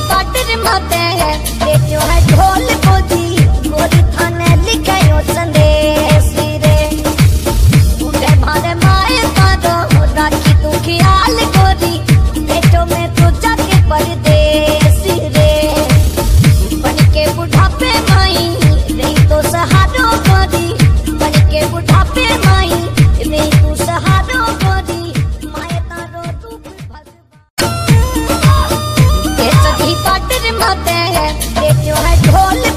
पाटर माते हैं बेटियों है ढोल बोझी गोरी थाने लिखे संदेश रे मुझे मारे माए तारो राखी तू ख्याल गोरी बेटों में तू जाके परदेश रे बन के बुढ़ापे माई नहीं तो सहारो गोरी बन के बुढ़ापे माई नहीं तू सहारो गोरी माए तारो तू भगवान ये सभी पाटर माते हैं बेटियों है ढोल